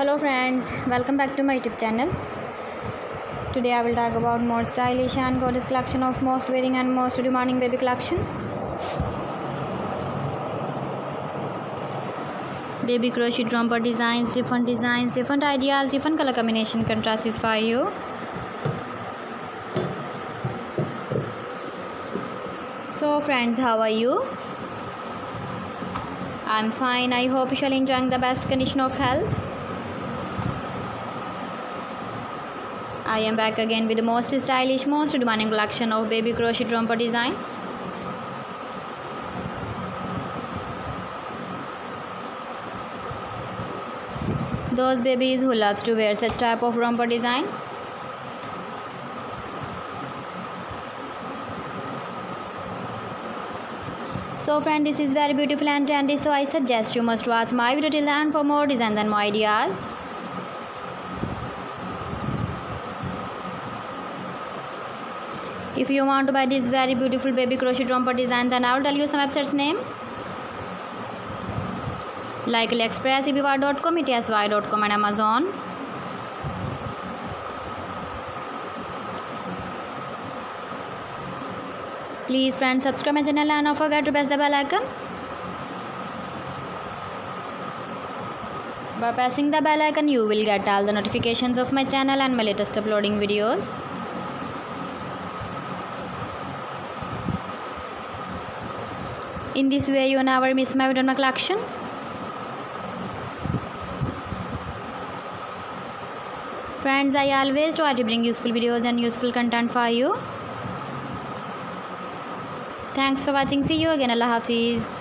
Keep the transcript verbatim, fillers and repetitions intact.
Hello friends, welcome back to my YouTube channel. Today I will talk about more stylish and gorgeous collection of most wearing and most demanding baby collection. Baby crochet romper designs, different designs, different ideas, different color combination contrasts for you. So friends, how are you? I'm fine. I hope you shall enjoying the best condition of health. I am back again with the most stylish, most demanding collection of baby crochet romper design. Those babies who loves to wear such type of romper design. So friend, this is very beautiful and trendy, so I suggest you must watch my video till the end for more designs and more ideas. If you want to buy this very beautiful baby crochet romper design, then I will tell you some websites name like AliExpress, E B Y dot com, E T S Y dot com and Amazon. Please friends, subscribe my channel and don't forget to press the bell icon. By pressing the bell icon, you will get all the notifications of my channel and my latest uploading videos. In this way, you never miss my video collection. Friends, I always try to bring useful videos and useful content for you. Thanks for watching. See you again. Allah Hafiz.